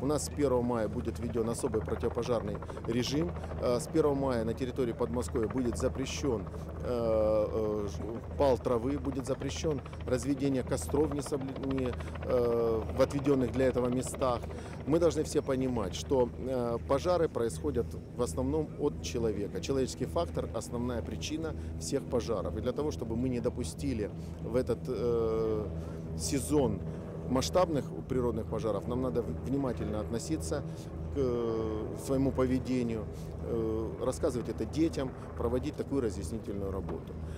нас с 1 мая будет введен особый противопожарный режим. С 1 мая на территории Подмосковья будет запрещен пал травы, будет запрещен разведение костров в отведенных для этого местах. Мы должны все понимать, что пожары происходят в основном от человека. Человеческий фактор – основная причина всех пожаров. И для того, чтобы мы не допустили в этот сезон масштабных природных пожаров, нам надо внимательно относиться к своему поведению, рассказывать это детям, проводить такую разъяснительную работу.